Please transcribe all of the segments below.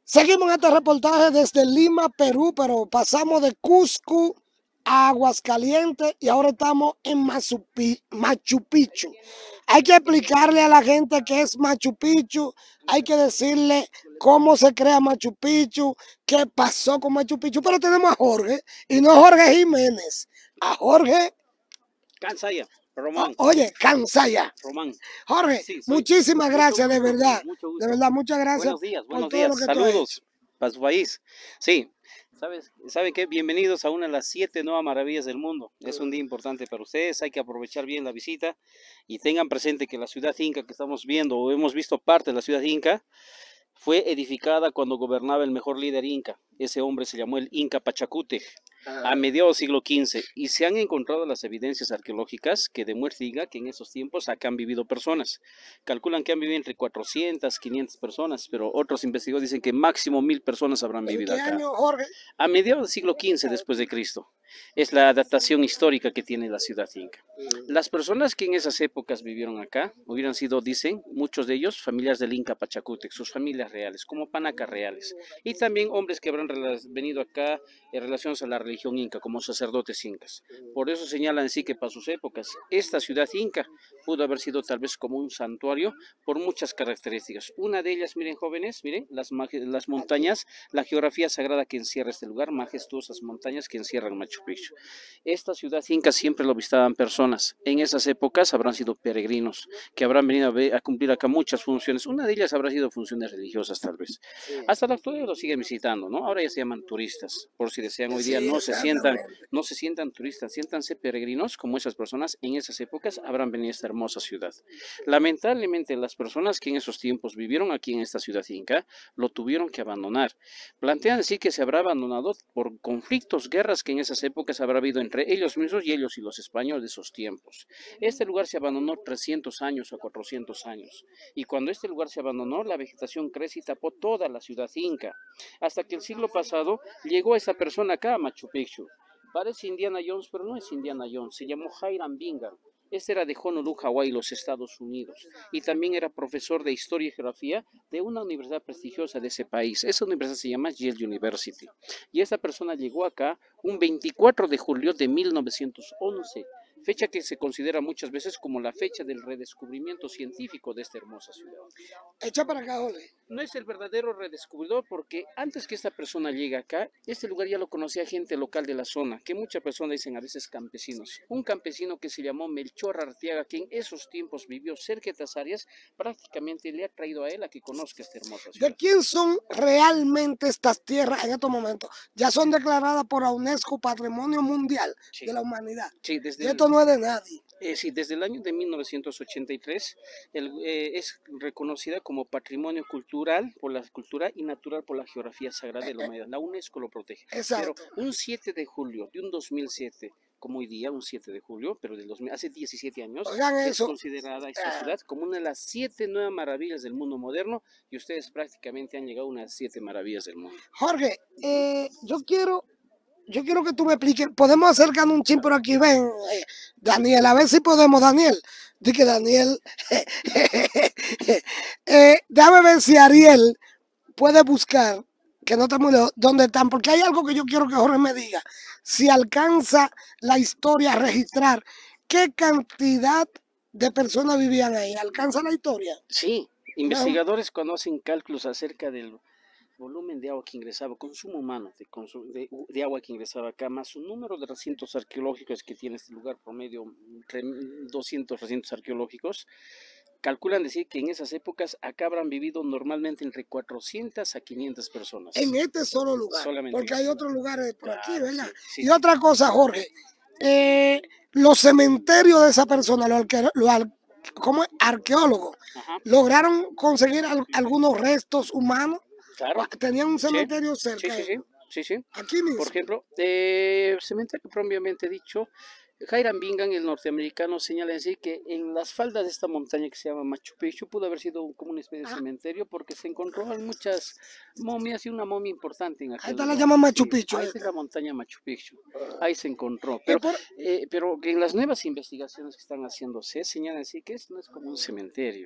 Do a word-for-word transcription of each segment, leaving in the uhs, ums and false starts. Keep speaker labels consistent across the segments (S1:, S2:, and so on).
S1: Seguimos en este reportaje desde Lima, Perú, pero pasamos de Cusco a Aguascalientes y ahora estamos en Machu Pi- Machu Picchu. Hay que explicarle a la gente qué es Machu Picchu, hay que decirle cómo se crea Machu Picchu, qué pasó con Machu Picchu, pero tenemos a Jorge, y no Jorge Jiménez, a Jorge,
S2: Cansaya,
S1: o-
S2: Román,
S1: oye, Cansaya.
S2: Román.
S1: Jorge,
S2: Sí, soy
S1: muchísimas
S2: mucho
S1: gracias, de
S2: gusto, sí,
S1: verdad,
S2: mucho
S1: de
S2: gusto.
S1: verdad, muchas gracias
S2: Buenos días,
S1: por
S2: buenos
S1: todo lo
S2: días.
S1: que tú has hecho.
S2: Saludos para su país. Sí, ¿sabes? ¿Sabe qué? Bienvenidos a una de las siete nuevas maravillas del mundo. Es un día importante para ustedes, hay que aprovechar bien la visita y tengan presente que la ciudad inca que estamos viendo o hemos visto parte de la ciudad inca fue edificada cuando gobernaba el mejor líder inca. Ese hombre se llamó el Inca Pachacútec a mediados del siglo quince y se han encontrado las evidencias arqueológicas que demuestran que en esos tiempos acá han vivido personas. Calculan que han vivido entre cuatrocientas, quinientas personas, pero otros investigadores dicen que máximo mil personas habrán
S1: ¿En
S2: vivido
S1: qué
S2: acá.
S1: año, Jorge?
S2: A mediados del siglo quince después de Cristo. Es la datación histórica que tiene la ciudad inca. Las personas que en esas épocas vivieron acá hubieran sido, dicen, muchos de ellos familiares del Inca Pachacútec, sus familias reales, como panacas reales, y también hombres que habrán venido acá en relación a la religión inca, como sacerdotes incas. Por eso señalan así que para sus épocas, esta ciudad inca pudo haber sido tal vez como un santuario por muchas características. Una de ellas, miren jóvenes, miren, las, las montañas, la geografía sagrada que encierra este lugar, majestuosas montañas que encierran Machu Picchu. Esta ciudad inca siempre lo visitaban personas. En esas épocas habrán sido peregrinos que habrán venido a, ver, a cumplir acá muchas funciones. Una de ellas habrá sido funciones religiosas tal vez. Hasta la actualidad lo siguen visitando, ¿no? Ahora ya se llaman turistas, por si desean hoy día no se sientan, no se sientan turistas, siéntanse peregrinos como esas personas en esas épocas habrán venido a esta hermosa ciudad. Lamentablemente las personas que en esos tiempos vivieron aquí en esta ciudad inca lo tuvieron que abandonar. Plantean decir que se habrá abandonado por conflictos, guerras que en esas épocas habrá habido entre ellos mismos y ellos y los españoles de esos tiempos. Este lugar se abandonó trescientos años a cuatrocientos años y cuando este lugar se abandonó la vegetación crece y tapó toda la ciudad inca hasta que el siglo pasado llegó esa persona acá a Machu Picchu. Parece Indiana Jones, pero no es Indiana Jones, se llamó Hiram Bingham. Este era de Honolulu, Hawái, los Estados Unidos, y también era profesor de Historia y Geografía de una universidad prestigiosa de ese país. Esa universidad se llama Yale University. Y esa persona llegó acá un veinticuatro de julio de mil novecientos once, fecha que se considera muchas veces como la fecha del redescubrimiento científico de esta hermosa ciudad.
S1: Echa para acá, Jorge.
S2: No es el verdadero redescubridor porque antes que esta persona llegue acá, este lugar ya lo conocía gente local de la zona, que muchas personas dicen a veces campesinos. Un campesino que se llamó Melchor Arteaga, que en esos tiempos vivió cerca de estas áreas, prácticamente le ha traído a él a que conozca esta hermosa ciudad.
S1: ¿De quién son realmente estas tierras en estos momentos? Ya son declaradas por la UNESCO Patrimonio Mundial
S2: Sí.
S1: de la Humanidad.
S2: Sí, desde
S1: Y esto
S2: el,
S1: no es de nadie.
S2: Eh, sí, desde el año de mil novecientos ochenta y tres el, eh, es reconocida como Patrimonio Cultural por la cultura y natural por la geografía sagrada de la humanidad. La UNESCO lo protege.
S1: Exacto.
S2: Pero un siete de julio de un dos mil siete, como hoy día, un siete de julio, pero del dos mil, hace diecisiete años,
S1: Oigan
S2: es
S1: eso.
S2: considerada esta ciudad como una de las siete nuevas maravillas del mundo moderno y ustedes prácticamente han llegado a unas siete maravillas del mundo.
S1: Jorge, eh, yo quiero yo quiero que tú me expliques, podemos acercarnos un chin por aquí, ven, eh, Daniel, a ver si podemos, Daniel, di que Daniel, eh, déjame ver si Ariel puede buscar, que no está muy lejos, dónde están, porque hay algo que yo quiero que Jorge me diga, si alcanza la historia a registrar, qué cantidad de personas vivían ahí, ¿alcanza la historia?
S2: Sí, investigadores cuando hacen cálculos acerca del volumen de agua que ingresaba, consumo humano de, consum de, de agua que ingresaba acá, más un número de recintos arqueológicos que tiene este lugar, promedio entre doscientos recintos arqueológicos, calculan decir que en esas épocas acá habrán vivido normalmente entre cuatrocientas a quinientas personas.
S1: En este solo lugar,
S2: Solamente
S1: porque hay otros lugares por
S2: claro,
S1: aquí, ¿verdad?
S2: Sí, sí.
S1: Y otra cosa, Jorge, eh, los cementerios de esa persona, los, arque los ar como arqueólogos, Ajá. ¿lograron conseguir al algunos restos humanos?
S2: Claro.
S1: ¿Tenían un cementerio
S2: Sí,
S1: cerca?
S2: Sí, sí, sí. Sí, sí.
S1: Aquí mismo.
S2: Por ejemplo, eh, cementerio propiamente dicho, Hiram Bingham, el norteamericano, señala decir que en las faldas de esta montaña que se llama Machu Picchu pudo haber sido como una especie de ah. cementerio porque se encontró muchas momias y una momia importante en aquel
S1: Ahí está la llama Machu Picchu.
S2: Sí, ahí está la montaña Machu Picchu. Ahí se encontró. Pero, por... eh, pero que en las nuevas investigaciones que están haciéndose señalan decir que esto no es como un cementerio.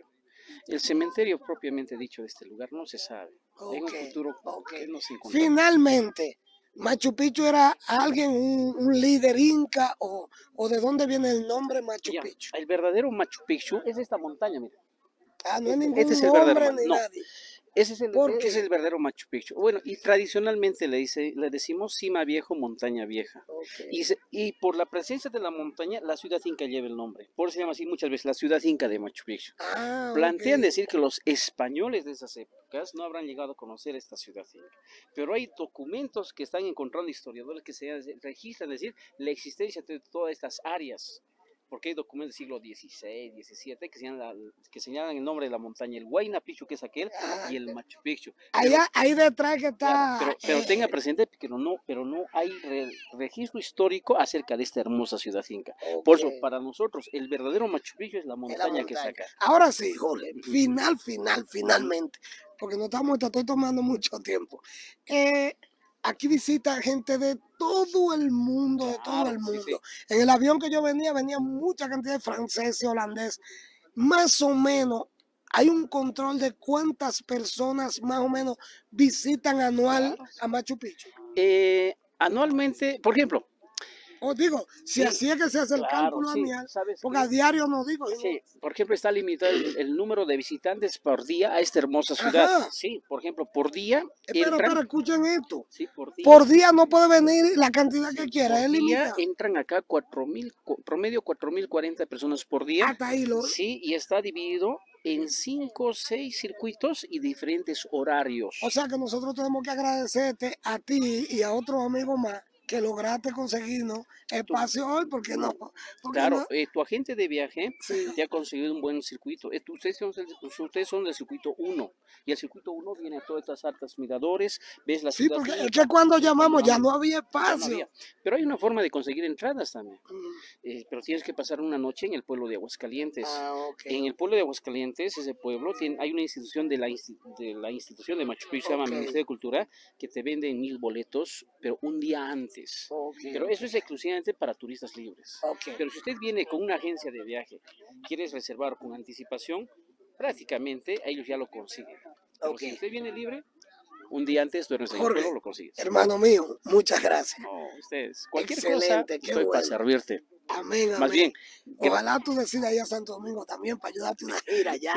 S2: El cementerio propiamente dicho de este lugar no se sabe.
S1: Ok,
S2: En un futuro
S1: ok.
S2: eh, nos encontramos.
S1: Finalmente, ¿Machu Picchu era alguien, un, un líder inca o, o de dónde viene el nombre Machu
S2: Ya,
S1: Picchu?
S2: el verdadero Machu Picchu es esta montaña, mira.
S1: Ah, no hay
S2: Este,
S1: ningún
S2: este es el verdadero
S1: nombre
S2: Machu
S1: ni
S2: No,
S1: nadie.
S2: ese es el,
S1: ¿Por
S2: ese es
S1: qué?
S2: el verdadero Machu Picchu. Bueno, y tradicionalmente le, dice, le decimos cima viejo, montaña vieja.
S1: Ok.
S2: Y, se- y por la presencia de la montaña, la ciudad inca lleva el nombre. Por eso se llama así muchas veces la ciudad inca de Machu Picchu.
S1: Ah,
S2: Plantean
S1: ok.
S2: decir que los españoles de esas épocas no habrán llegado a conocer esta ciudad inca. Pero hay documentos que están encontrando historiadores que se registran, es decir, la existencia de todas estas áreas. Porque hay documentos del siglo dieciséis, diecisiete que señalan, que señalan el nombre de la montaña, el Huayna Picchu, que es aquel,
S1: Ah,
S2: y el Machu Picchu. Pero,
S1: allá, ahí detrás que
S2: claro,
S1: está.
S2: pero, pero
S1: eh,
S2: tenga presente que no, no, pero no hay re- registro histórico acerca de esta hermosa ciudad inca. Por eso,
S1: ok.
S2: para nosotros, el verdadero Machu Picchu es la
S1: En la
S2: montaña que está
S1: montaña.
S2: acá.
S1: Ahora sí, Jorge,
S2: Ujú.
S1: final, final, finalmente, porque no estamos, te estoy tomando mucho tiempo. Eh, aquí visita gente de todo el mundo, de todo el
S2: Claro, sí, sí.
S1: mundo. En el avión que yo venía, venía mucha cantidad de franceses, holandeses. Más o menos, hay un control de cuántas personas más o menos visitan anual
S2: Claro.
S1: a Machu Picchu.
S2: Eh, anualmente, por ejemplo,
S1: Os digo, si
S2: sí,
S1: así es que se hace el
S2: claro,
S1: cálculo
S2: sí,
S1: anual,
S2: ¿sabes
S1: porque a
S2: qué?
S1: diario no digo, sino-
S2: Sí, por ejemplo, está limitado el, el número de visitantes por día a esta hermosa ciudad.
S1: Ajá.
S2: Sí, por ejemplo, por día
S1: Espera,
S2: entran,
S1: espera, escuchen esto.
S2: sí, por día,
S1: Por día no puede venir la cantidad que
S2: sí,
S1: quiera,
S2: por
S1: es
S2: día
S1: limitado.
S2: entran acá cuatro mil, cu- promedio cuatro mil cuarenta personas por día.
S1: Hasta ahí lo.
S2: Sí, y está dividido en cinco o seis circuitos y diferentes horarios.
S1: O sea que nosotros tenemos que agradecerte a ti y a otros amigos más que lograste conseguirnos espacio hoy, porque no. Porque
S2: Claro,
S1: no.
S2: eh, tu agente de viaje
S1: Sí.
S2: te ha conseguido un buen circuito. Eh, tú- ustedes, son, del- ustedes son del circuito uno. Y el circuito uno viene a todas estas altas miradores. Ves la
S1: Sí,
S2: ciudad
S1: porque es
S2: inca,
S1: que cuando
S2: ves
S1: llamamos ya
S2: panorama.
S1: no había
S2: Ya no
S1: espacio.
S2: había. Pero hay una forma de conseguir entradas también.
S1: Mm.
S2: Eh, pero tienes que pasar una noche en el pueblo de Aguascalientes.
S1: Ah, ok.
S2: En el pueblo de Aguascalientes, ese pueblo, tiene, hay una institución de la, insti- de la institución de Machu Picchu, se llama
S1: Ok.
S2: Ministerio de Cultura, que te venden mil boletos, pero un día antes.
S1: Ok,
S2: Pero
S1: ok.
S2: eso es exclusivamente para turistas libres.
S1: Ok.
S2: Pero si usted viene con una agencia de viaje, quieres reservar con anticipación, prácticamente ellos ya lo consiguen. Pero
S1: Ok.
S2: si usted viene libre, un día antes duermes en el
S1: Jorge,
S2: pueblo, lo consigues.
S1: hermano mío, muchas gracias.
S2: No, ustedes, cualquier
S1: Excelente,
S2: cosa,
S1: qué
S2: estoy para
S1: bueno.
S2: servirte.
S1: Amén, amén.
S2: Más bien, gra-
S1: Ojalá tú decidas ir a Santo Domingo también para ayudarte una gira allá.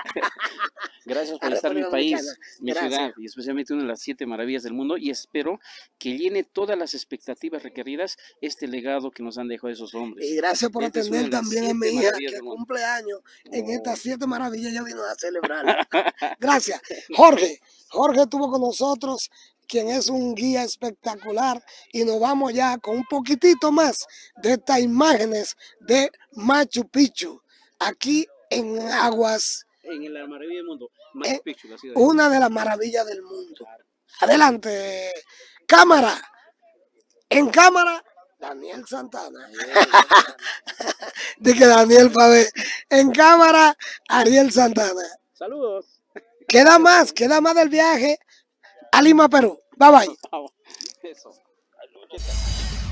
S2: gracias
S1: a
S2: por estar en mi
S1: República
S2: país,
S1: Dominicana.
S2: mi
S1: Gracias.
S2: ciudad, y especialmente una de las siete maravillas del mundo, y espero que llene todas las expectativas requeridas este legado que nos han dejado esos hombres.
S1: Y gracias por
S2: Esta es una
S1: atender
S2: de las
S1: también a
S2: siete
S1: mi hija
S2: maravillas
S1: que
S2: del mundo.
S1: cumple años en
S2: Oh.
S1: estas siete maravillas. Ella vino a celebrarla. Gracias. Jorge, Jorge estuvo con nosotros, quien es un guía espectacular, y nos vamos ya con un poquitito más de estas imágenes de Machu Picchu, aquí en Aguas,
S2: En la maravilla del mundo, Machu
S1: eh,
S2: Picchu, la ciudad.
S1: una de las maravillas del mundo. Adelante, cámara. En cámara, Daniel Santana. De que Daniel Pavé. En cámara, Ariel Santana.
S2: Saludos.
S1: Queda más, queda más del viaje a Lima, Perú. Bye bye.
S2: Eso.